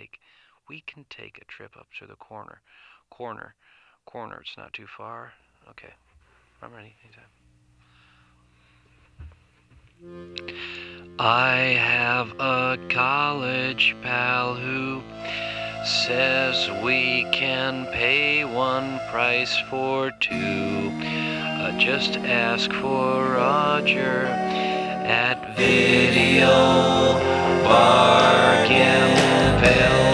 take a trip up to the corner. Corner, it's not too far. Okay, I'm ready. Anytime. I have a college pal who says we can pay one price for two. Just ask for Roger at Video Bargainville.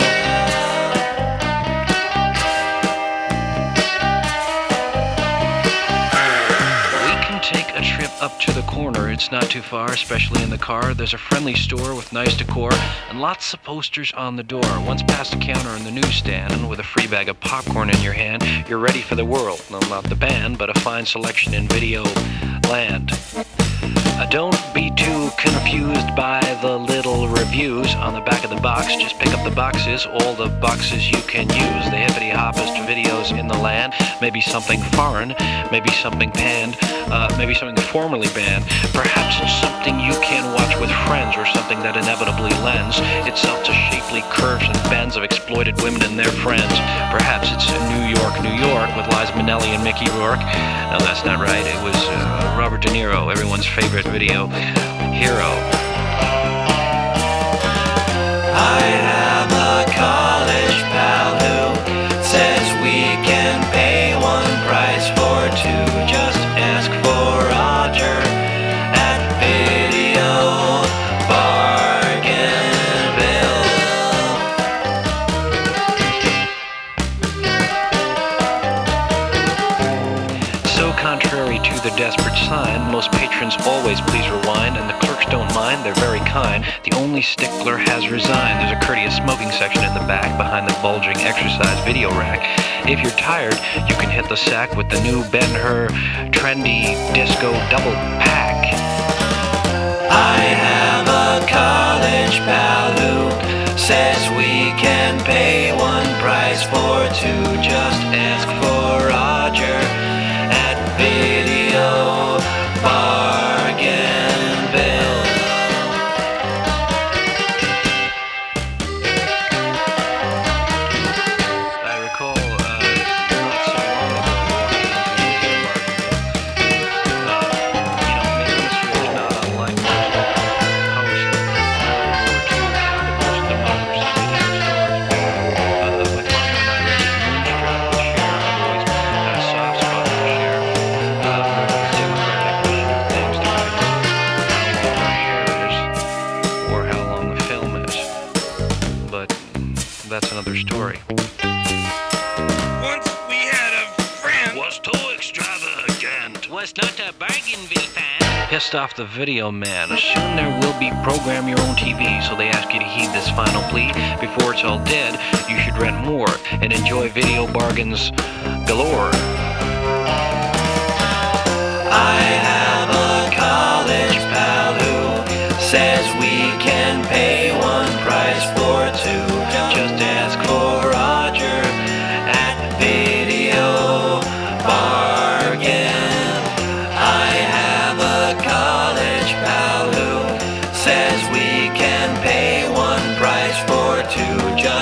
Up to the corner, it's not too far, especially in the car. There's a friendly store with nice decor and lots of posters on the door. Once past the counter in the newsstand and with a free bag of popcorn in your hand, you're ready for the world. No, not the band, but a fine selection in video land. Don't be too confused by the little reviews on the back of the box. Just pick up the boxes, all the boxes you can use. The hippity-hoppest videos in the land. Maybe something foreign, maybe something panned, maybe something formerly banned. Perhaps it's something you can watch with friends, or something that inevitably lends itself to shapely curves and bends of exploited women and their friends. Perhaps it's New York, with Liza Minnelli and Mickey Rourke. No, that's not right. It was Robert De Niro, everyone's favorite video hero. I have a college pal who says we can pay one price for two. Just ask for Roger at Video Bargainville. So contrary to the desperate sign, most patrons always please rewind, and the clerks don't mind, they're very kind. The only stickler has resigned. There's a courteous smoking section in the back behind the bulging exercise video rack. If you're tired, you can hit the sack with the new Ben-Hur trendy disco double pack. I have a college pal who says we can pay one price for two. Just ask for Roger at Video Bargainville. I recall not so long ago walking into Bargainville. The atmosphere is not unlike most post-democracy stores. My partner and I rented Moonstruck with Cher. I've always had a soft spot for Cher. That's another story. Once we had a friend Was too extravagant. Was not a Bargainville fan. Pissed off the video man. Soon there will be program your own TV, so they ask you to heed this final plea. Before it's all dead, you should rent more and enjoy video bargains galore. I have a college pal who says we can pay one price for two. Just ask for Roger at Video Bargain. I have a college pal who says we can pay one price for two.